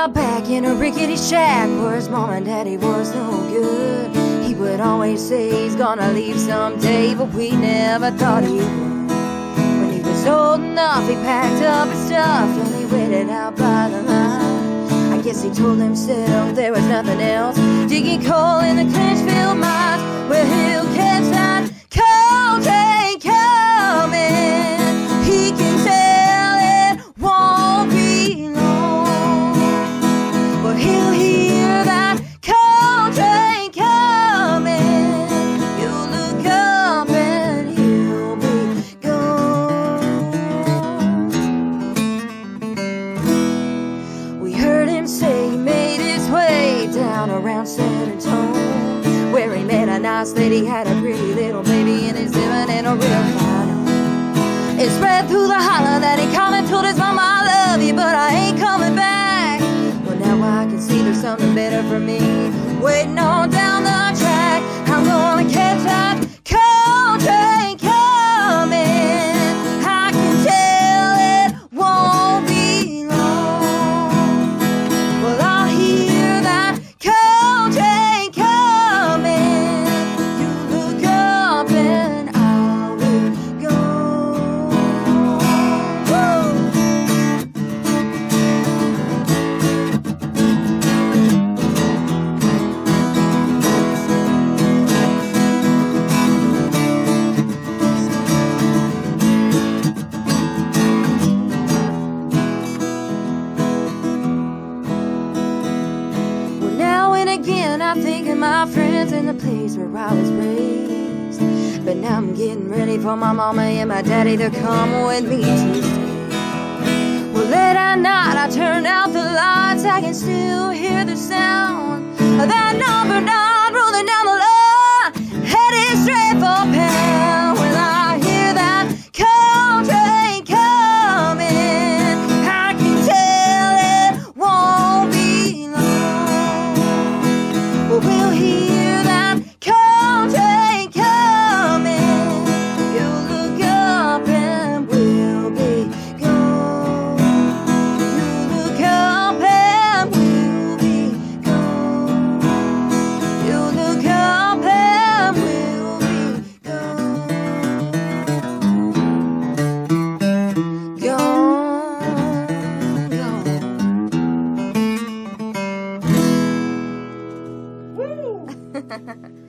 out back in a rickety shack where his mom and daddy was no good. He would always say he's gonna leave someday, but we never thought he would. When he was old enough, he packed up his stuff and he waited out by the line. I guess he told himself there was nothing else, digging coal in the Clinchfield mines, where he'll catch that coal train coming. He can tell it won't be long, but he'll hear that coal train coming. You'll look up and he'll be gone. We heard him say he made his way down around San Antonio, where he met a nice lady, had a pretty little baby, and he's living in a real fine home. It spread through the holler that he called and told his mama, I love you, but I ain't coming back. Well, now I can see there's something better for me waiting on down the track. I'm gonna catch that coal train coming. I can tell it won't be long. Well, I'll hear that coal train coming. You look up and I will go. Well, now and again I think of my friends and the place where I was raised, but now I'm getting ready for my mama and my daddy to come with me to stay. Well, late at night I turn out the lights, I can still hear the sound of that number 9 rolling down the line, headed straight for Pound. Well, I hear that coal train coming. I can tell it won't be long. Well, we'll hear that coal train coming. You'll look up and we'll be gone. You'll look up and we'll be gone. You'll look up and we'll be gone. Gone, gone. Woo!